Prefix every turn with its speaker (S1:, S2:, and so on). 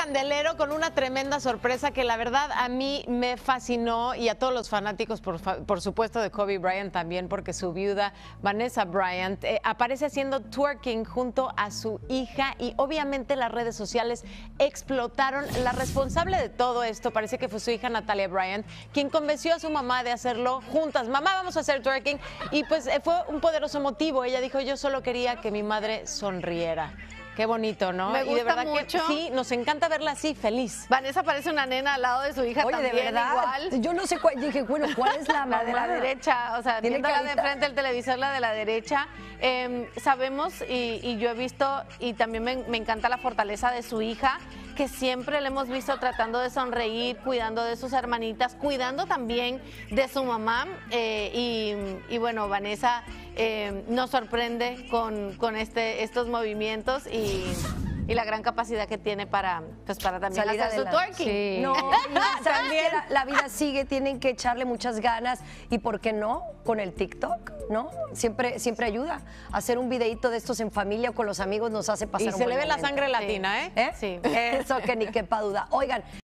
S1: candelero con una tremenda sorpresa que la verdad a mí me fascinó y a todos los fanáticos, por supuesto, de Kobe Bryant también, porque su viuda Vanessa Bryant aparece haciendo twerking junto a su hija y obviamente las redes sociales explotaron. La responsable de todo esto parece que fue su hija Natalia Bryant, quien convenció a su mamá de hacerlo juntas. Mamá, vamos a hacer twerking. Y pues fue un poderoso motivo. Ella dijo, yo solo quería que mi madre sonriera. Qué bonito, ¿no?
S2: Me gusta
S1: y de verdad
S2: mucho.
S1: que sí, nos encanta verla así, feliz.
S2: Vanessa parece una nena al lado de su hija.
S3: Oye,
S2: también,
S3: de verdad,
S2: igual.
S3: yo no sé cuál, dije, bueno, ¿cuál es la
S2: La de la
S3: mamá?
S2: derecha, o sea,
S3: Tiene
S2: viéndola de
S3: carita.
S2: frente al televisor, la de la derecha. Sabemos y yo he visto, y también me encanta la fortaleza de su hija, que siempre le hemos visto tratando de sonreír, cuidando de sus hermanitas, cuidando también de su mamá. Y bueno, Vanessa nos sorprende con estos movimientos y la gran capacidad que tiene para también
S3: Salir
S2: hacer su
S3: adelante.
S2: twerking.
S1: Sí.
S3: No, y ¿sabes qué? La vida sigue, tienen que echarle muchas ganas y ¿por qué no? Con el TikTok, ¿no? Siempre ayuda. Hacer un videíto de estos en familia o con los amigos nos hace pasar
S1: Y
S3: un
S1: se
S3: buen
S1: le ve la
S3: momento.
S1: sangre latina, ¿eh?
S3: ¿Eh?
S2: Sí.
S3: Eso que ni quepa duda. Oigan,